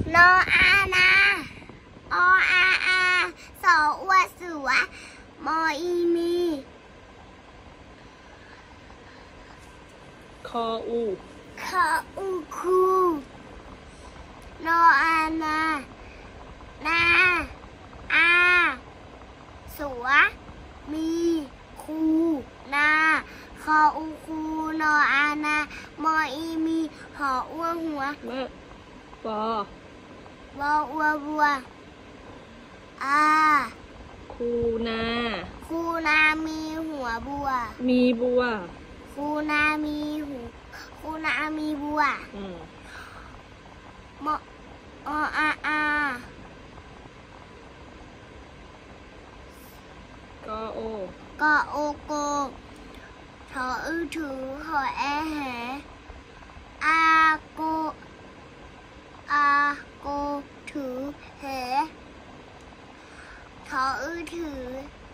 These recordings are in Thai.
นออานาออาอาสออวเสือมออีมีคออูคออูคูนออานานาอาเสือมีคูนาคออูคูนออานามออีมีหออ้วหัวมะปอวออัวบัวอาคูนาคูนามีหัวบัวมีบัวคูนามีหูคูนามีบัวมออาอากอโอกอโอโกถออือถือหอแอแหอาโกอาโกถือแหถออือถือ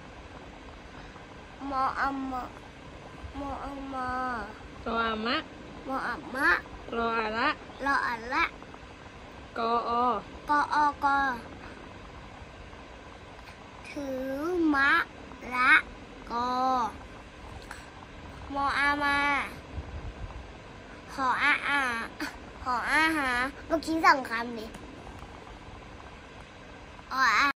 มออัมมอมออัมมอรออามะมออัมมะรออาละรออัลละกออกออกอถือมะละกอมออามาหออาอาหออาหาเมื่อกี้สั่งคำดิออา